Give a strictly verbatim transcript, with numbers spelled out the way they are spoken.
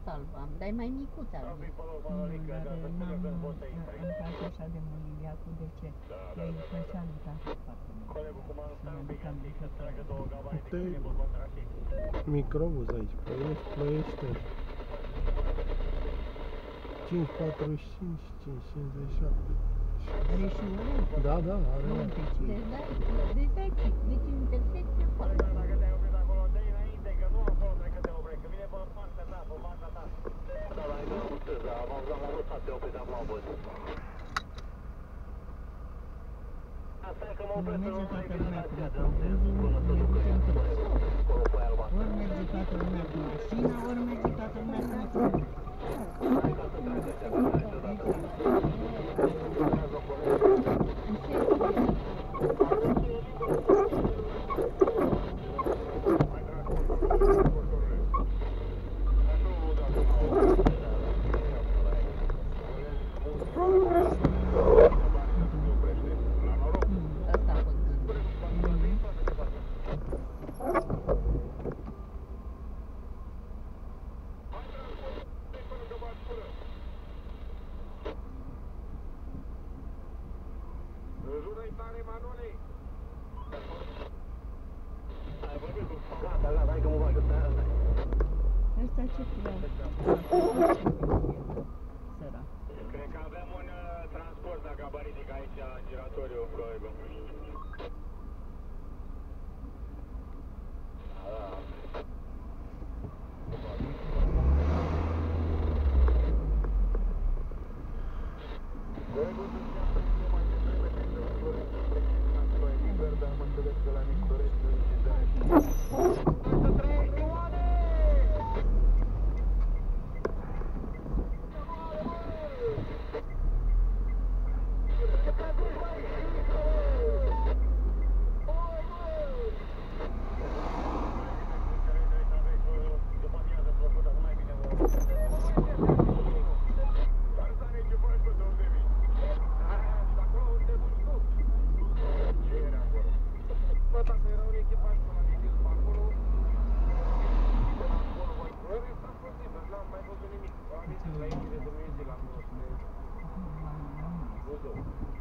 tot albă am, dar e mai micuță albă. Nu, dar n-am, îmi place așa de mult liliacul, de ce? Ea îi făcea lui tată foarte mult. Să-mi aduc aminte că... Uite microbuz aici, ploiește, ploiește. cinci patruzeci și cinci, cinci cincizeci și șapte. Are și ore? Da, da, are. Deci da, deci da, deci intersecție foarte. Când merge toată lumea cu microbuzul, ne ducem toți. Ori merge toată lumea cu mașina, ori merge toată lumea cu microbuzul. Asta ce culoare? Sărac. Cred că avem un transport la gabaritic aici, în giratoriu, probabil. Thank you.